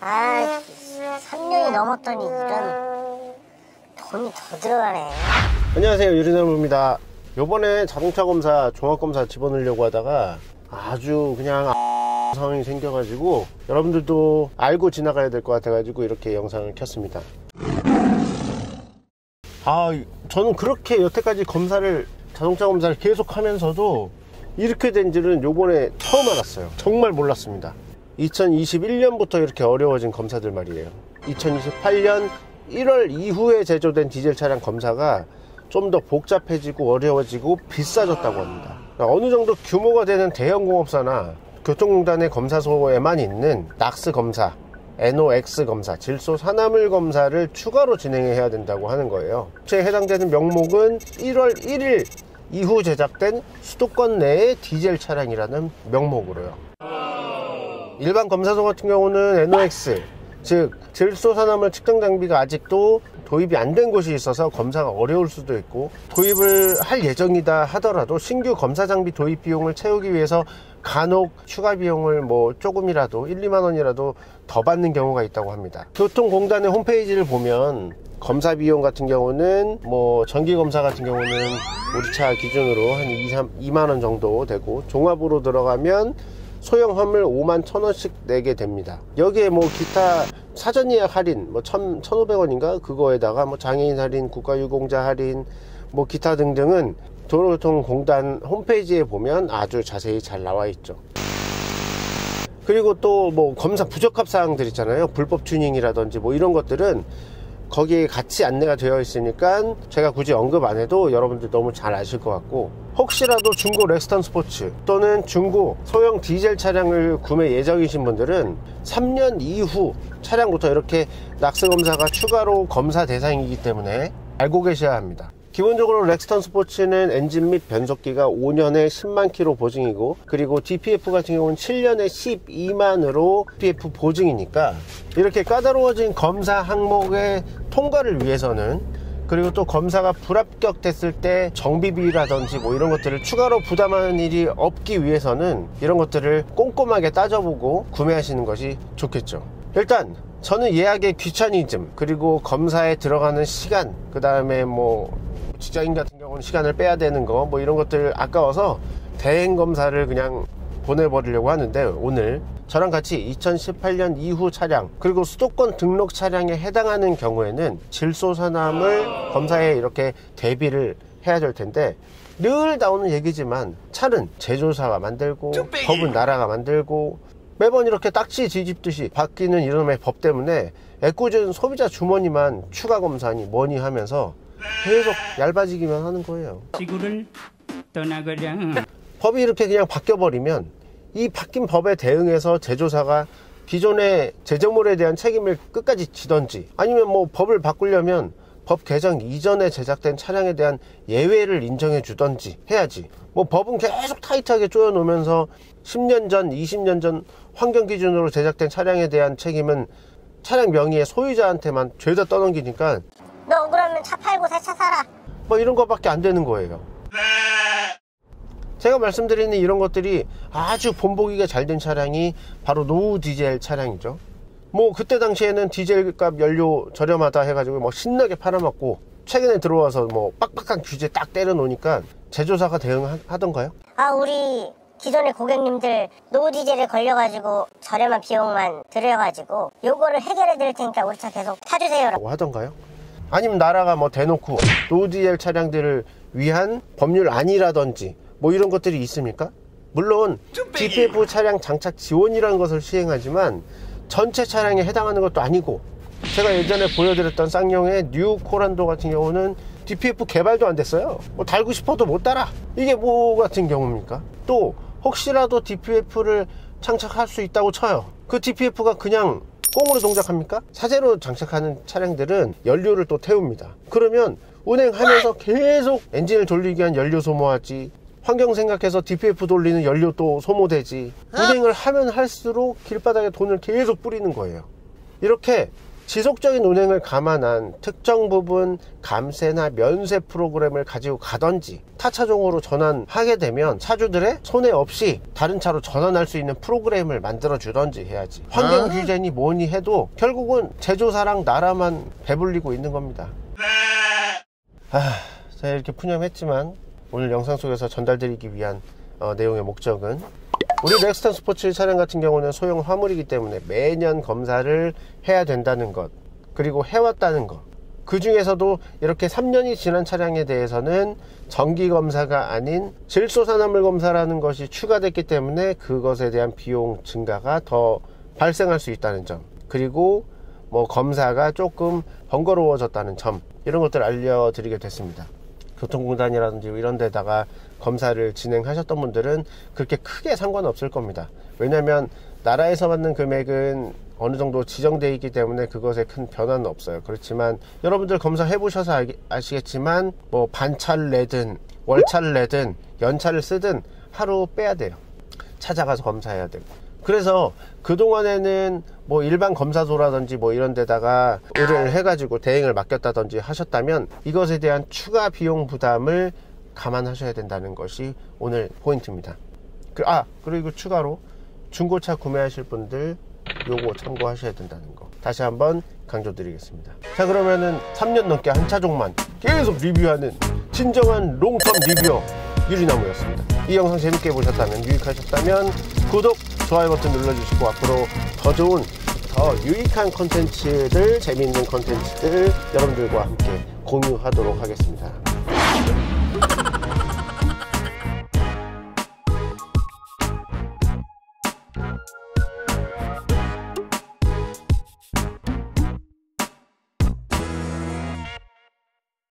아, 3년이 넘었더니 이런 돈이 더 들어가네. 안녕하세요, 유리나무입니다. 요번에 자동차 검사, 종합검사 집어넣으려고 하다가 아주 그냥 상황이 생겨가지고 여러분들도 알고 지나가야 될 것 같아가지고 이렇게 영상을 켰습니다. 저는 그렇게 여태까지 자동차 검사를 계속 하면서도 이렇게 된 줄은 요번에 처음 알았어요. 정말 몰랐습니다. 2021년부터 이렇게 어려워진 검사들 말이에요. 2028년 1월 이후에 제조된 디젤 차량 검사가 좀 더 복잡해지고 어려워지고 비싸졌다고 합니다. 어느 정도 규모가 되는 대형 공업사나 교통공단의 검사소에만 있는 낙스 검사, NOx 검사, 질소 산화물 검사를 추가로 진행해야 된다고 하는 거예요. 해당되는 명목은 1월 1일 이후 제작된 수도권 내의 디젤 차량이라는 명목으로요. 일반 검사소 같은 경우는 NOx, 즉 질소 산화물 측정 장비가 아직도 도입이 안 된 곳이 있어서 검사가 어려울 수도 있고, 도입을 할 예정이다 하더라도 신규 검사 장비 도입 비용을 채우기 위해서 간혹 추가 비용을 조금이라도 1, 2만 원이라도 더 받는 경우가 있다고 합니다. 교통공단의 홈페이지를 보면 검사 비용 같은 경우는 정기검사 같은 경우는 우리 차 기준으로 한 2만 원 정도 되고, 종합으로 들어가면 소형 화물 5만 1,000원씩 내게 됩니다. 여기에 기타 사전 예약 할인 1,500원인가 그거에다가 장애인 할인, 국가유공자 할인 기타 등등은 도로교통공단 홈페이지에 보면 아주 자세히 잘 나와 있죠. 그리고 또 검사 부적합 사항들 있잖아요. 불법 튜닝이라든지 이런 것들은 거기에 같이 안내가 되어 있으니까 제가 굳이 언급 안 해도 여러분들 너무 잘 아실 것 같고, 혹시라도 중고 렉스턴 스포츠 또는 중고 소형 디젤 차량을 구매 예정이신 분들은 3년 이후 차량부터 이렇게 낙스 검사가 추가로 검사 대상이기 때문에 알고 계셔야 합니다. 기본적으로 렉스턴 스포츠는 엔진 및 변속기가 5년에 10만 킬로 보증이고, 그리고 DPF 같은 경우는 7년에 12만으로 DPF 보증이니까 이렇게 까다로워진 검사 항목의 통과를 위해서는, 그리고 또 검사가 불합격됐을 때 정비비라든지 이런 것들을 추가로 부담하는 일이 없기 위해서는 이런 것들을 꼼꼼하게 따져보고 구매하시는 것이 좋겠죠. 일단 저는 예약의 귀차니즘, 그리고 검사에 들어가는 시간, 그 다음에 직장인 같은 경우는 시간을 빼야 되는 거 이런 것들 아까워서 대행 검사를 그냥 보내버리려고 하는데, 오늘 저랑 같이 2018년 이후 차량, 그리고 수도권 등록 차량에 해당하는 경우에는 질소 산화물 검사에 이렇게 대비를 해야 될 텐데, 늘 나오는 얘기지만 차는 제조사가 만들고 법은 나라가 만들고 매번 이렇게 딱지 뒤집듯이 바뀌는 이름의 법 때문에 애꿎은 소비자 주머니만 추가 검사니 뭐니 하면서 계속 얇아지기만 하는 거예요. 지구를 떠나거라. 법이 이렇게 그냥 바뀌어버리면 이 바뀐 법에 대응해서 제조사가 기존의 제작물에 대한 책임을 끝까지 지던지, 아니면 법을 바꾸려면 법 개정 이전에 제작된 차량에 대한 예외를 인정해 주던지 해야지. 법은 계속 타이트하게 조여놓으면서 10년 전, 20년 전 환경 기준으로 제작된 차량에 대한 책임은 차량 명의의 소유자한테만 죄다 떠넘기니까 너 억울하면 차 팔고 새 차 사라. 이런 거밖에 안 되는 거예요. 제가 말씀드리는 이런 것들이 아주 본보기가 잘 된 차량이 바로 노후 디젤 차량이죠. 그때 당시에는 디젤값 연료 저렴하다 해가지고 신나게 팔아먹고, 최근에 들어와서 빡빡한 규제 딱 때려놓으니까 제조사가 대응하던가요? 우리 기존의 고객님들 노후 디젤에 걸려가지고 저렴한 비용만 들여가지고 요거를 해결해 드릴 테니까 우리 차 계속 타주세요 라고 하던가요? 아니면 나라가 대놓고 노후 디젤 차량들을 위한 법률안이라든지 이런 것들이 있습니까? 물론 DPF 차량 장착 지원이라는 것을 시행하지만 전체 차량에 해당하는 것도 아니고, 제가 예전에 보여드렸던 쌍용의 뉴 코란도 같은 경우는 DPF 개발도 안 됐어요. 달고 싶어도 못 달아. 이게 같은 경우입니까? 또 혹시라도 DPF를 장착할 수 있다고 쳐요. 그 DPF가 그냥 꽁으로 동작합니까? 사제로 장착하는 차량들은 연료를 또 태웁니다. 그러면 운행하면서 계속 엔진을 돌리기 위한 연료 소모하지, 환경 생각해서 DPF 돌리는 연료 또 소모되지, 운행을 하면 할수록 길바닥에 돈을 계속 뿌리는 거예요. 이렇게 지속적인 운행을 감안한 특정 부분 감세나 면세 프로그램을 가지고 가던지 타 차종으로 전환하게 되면 차주들의 손해 없이 다른 차로 전환할 수 있는 프로그램을 만들어 주던지 해야지. 환경 규제니 뭐니 해도 결국은 제조사랑 나라만 배불리고 있는 겁니다. 제가 이렇게 푸념했지만 오늘 영상 속에서 전달드리기 위한 내용의 목적은, 우리 넥스턴 스포츠 차량 같은 경우는 소형 화물이기 때문에 매년 검사를 해야 된다는 것, 그리고 해왔다는 것, 그 중에서도 이렇게 3년이 지난 차량에 대해서는 정기 검사가 아닌 질소산화물 검사라는 것이 추가됐기 때문에 그것에 대한 비용 증가가 더 발생할 수 있다는 점, 그리고 뭐 검사가 조금 번거로워졌다는 점, 이런 것들을 알려드리게 됐습니다. 교통공단이라든지 이런 데다가 검사를 진행하셨던 분들은 그렇게 크게 상관없을 겁니다. 왜냐하면 나라에서 받는 금액은 어느 정도 지정되어 있기 때문에 그것에 큰 변화는 없어요. 그렇지만 여러분들 검사해 보셔서 아시겠지만 뭐 반차를 내든 월차를 내든 연차를 쓰든 하루 빼야 돼요. 찾아가서 검사해야 되고. 그래서 그동안에는 뭐 일반 검사소라든지 뭐 이런 데다가 의뢰를 해가지고 대행을 맡겼다든지 하셨다면 이것에 대한 추가 비용 부담을 감안하셔야 된다는 것이 오늘 포인트입니다. 그리고 추가로 중고차 구매하실 분들 요거 참고하셔야 된다는 거 다시 한번 강조드리겠습니다. 자, 그러면은 3년 넘게 한 차종만 계속 리뷰하는 진정한 롱텀 리뷰어 유리나무였습니다. 이 영상 재밌게 보셨다면, 유익하셨다면 구독, 좋아요 버튼 눌러주시고 앞으로 더 좋은, 더 유익한 컨텐츠들, 재미있는 컨텐츠들 여러분들과 함께 공유하도록 하겠습니다.